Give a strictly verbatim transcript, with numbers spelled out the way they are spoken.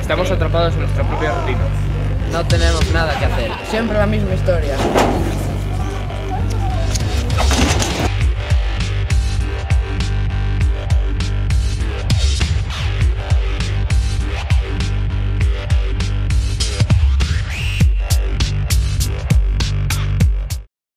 Estamos atrapados en nuestra propia rutina. No tenemos nada que hacer. Siempre la misma historia.